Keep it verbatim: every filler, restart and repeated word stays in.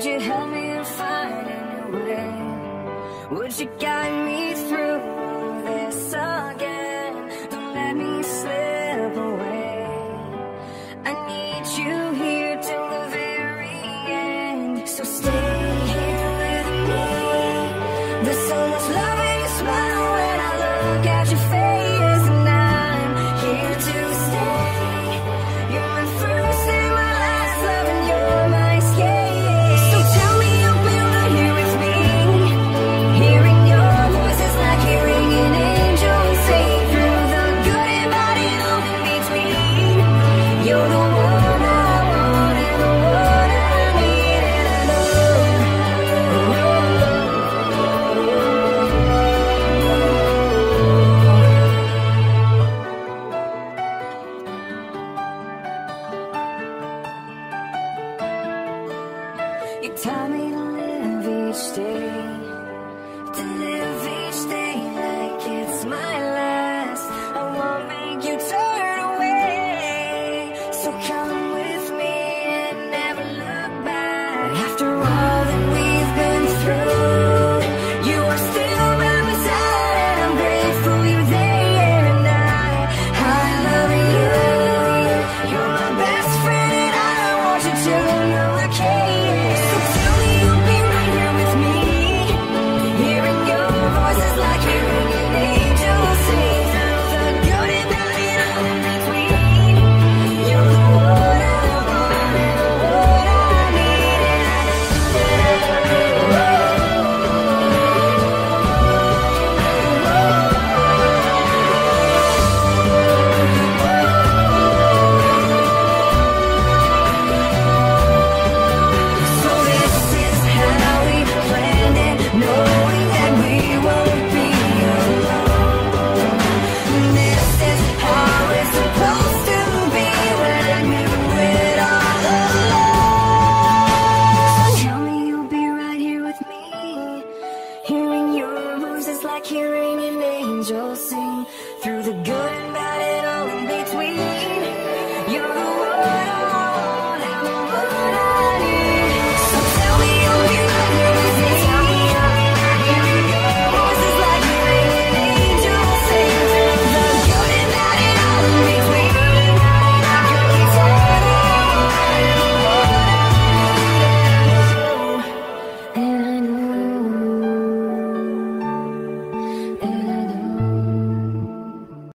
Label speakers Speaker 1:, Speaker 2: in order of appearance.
Speaker 1: Would you help me to find a new way? Would you guide me through this again? Don't let me slip away. I need you here till the very end. So stay here with me. There's so much love in your smile when I look at your face, and I'm here to stay. You're my first and my last love, and you're my escape. So tell me you will here with me. Hearing your voice is like hearing an angel sing through the good and bad and all in between. You're the one I want and the one I need, and I know. You taught me to live each day, to live